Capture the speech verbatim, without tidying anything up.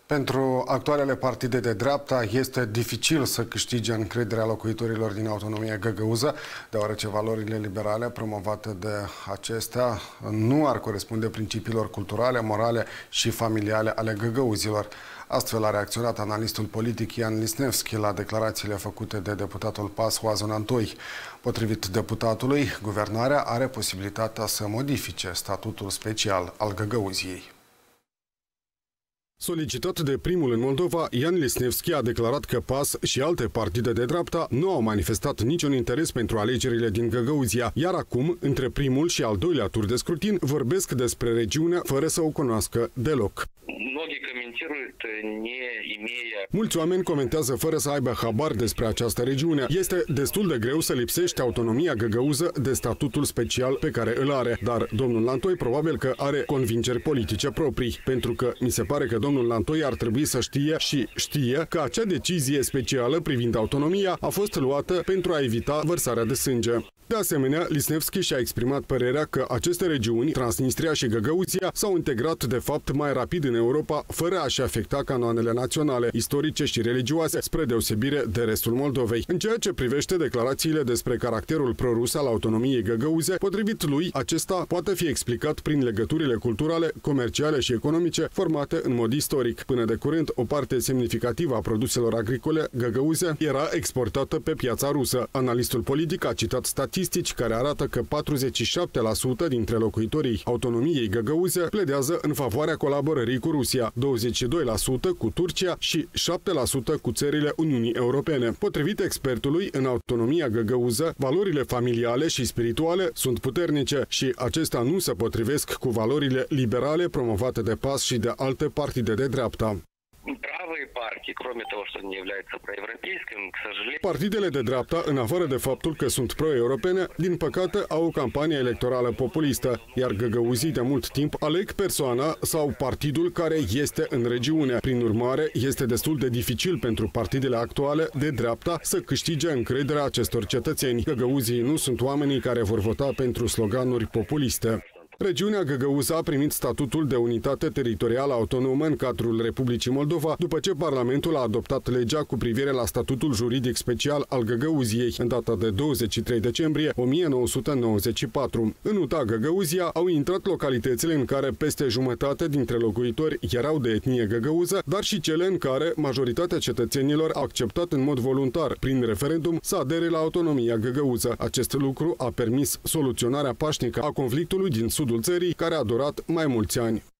Pentru actualele partide de dreapta este dificil să câștige încrederea locuitorilor din autonomia găgăuză, deoarece valorile liberale promovate de acestea nu ar corespunde principiilor culturale, morale și familiale ale găgăuzilor. Astfel a reacționat analistul politic Ian Lisnevski la declarațiile făcute de deputatul P A S Oazon Antoi. Potrivit deputatului, guvernarea are posibilitatea să modifice statutul special al Găgăuziei. Solicitat de primul în Moldova, Ian Lisnevski a declarat că P A S și alte partide de dreapta nu au manifestat niciun interes pentru alegerile din Găgăuzia, iar acum, între primul și al doilea tur de scrutin, vorbesc despre regiunea fără să o cunoască deloc. Mulți oameni comentează fără să aibă habar despre această regiune. Este destul de greu să lipsești autonomia găgăuză de statutul special pe care îl are, dar domnul Lantoi probabil că are convingeri politice proprii, pentru că mi se pare că domnul Lantoi ar trebui să știe și știe că acea decizie specială privind autonomia a fost luată pentru a evita vărsarea de sânge. De asemenea, Lisnevski și-a exprimat părerea că aceste regiuni, Transnistria și Găgăuzia, s-au integrat de fapt mai rapid în Europa, fără a-și afecta canoanele naționale, istorice și religioase, spre deosebire de restul Moldovei. În ceea ce privește declarațiile despre caracterul prorus al autonomiei găgăuze, potrivit lui, acesta poate fi explicat prin legăturile culturale, comerciale și economice formate în mod istoric. Până de curând, o parte semnificativă a produselor agricole găgăuze era exportată pe piața rusă. Analistul politic a citat statistici care arată că patruzeci și șapte la sută dintre locuitorii autonomiei găgăuze pledează în favoarea colaborării cu Rusia, douăzeci și doi la sută cu Turcia și șapte la sută cu țările Uniunii Europene. Potrivit expertului, în autonomia găgăuză, valorile familiale și spirituale sunt puternice și acestea nu se potrivesc cu valorile liberale promovate de P A S și de alte partide de dreapta. Partidele de dreapta, în afară de faptul că sunt pro-europene, din păcate au o campanie electorală populistă, iar găgăuzii de mult timp aleg persoana sau partidul care este în regiune. Prin urmare, este destul de dificil pentru partidele actuale de dreapta să câștige încrederea acestor cetățeni. Găgăuzii nu sunt oamenii care vor vota pentru sloganuri populiste. Regiunea Găgăuză a primit statutul de unitate teritorială autonomă în cadrul Republicii Moldova, după ce Parlamentul a adoptat legea cu privire la statutul juridic special al Găgăuziei, în data de douăzeci și trei decembrie o mie nouă sute nouăzeci și patru. În U T A Găgăuzia au intrat localitățile în care peste jumătate dintre locuitori erau de etnie găgăuză, dar și cele în care majoritatea cetățenilor a acceptat în mod voluntar, prin referendum, să adere la autonomia găgăuză. Acest lucru a permis soluționarea pașnică a conflictului din sud țării, care a durat mai mulți ani.